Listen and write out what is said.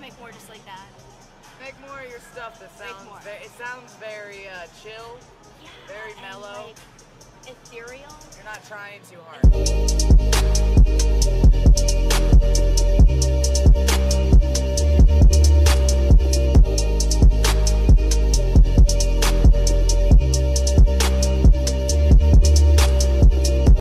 make more just like that. Make more of your stuff that sounds more. it sounds very chill, Yeah, very and, mellow. like, ethereal. You're not trying too hard.